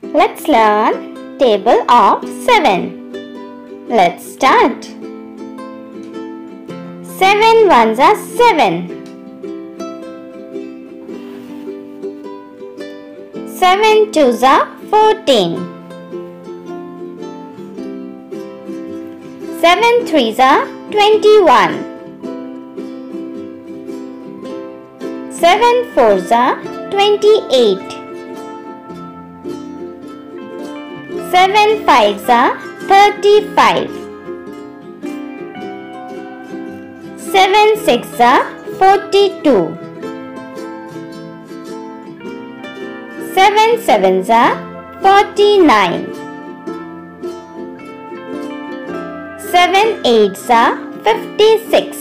Let's learn table of 7. Let's start. 7 ones are 7. 7 twos are 14. 7 threes are 21. 7 fours are 28. 7 fives are 35. 7 sixes are 42. 7 sevens are 49. 7 eights are 56.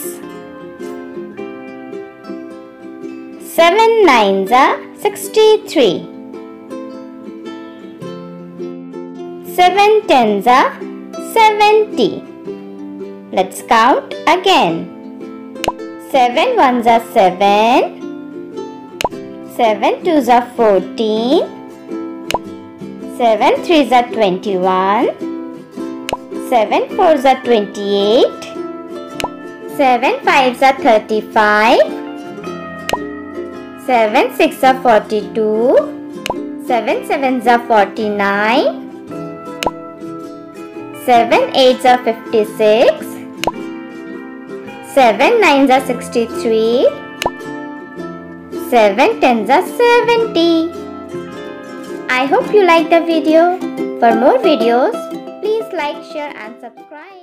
7 nines are 63. 7 tens are 70. Let's count again. 7 ones are 7. 7 twos are 14. 7 threes are 21. 7 fours are 28. 7 fives are 35. 7 sixes are 42. 7 sevens are 49. 7 eights are 56. 7 nines are 63. 7 tens are 70. I hope you liked the video. For more videos, please like, share and subscribe.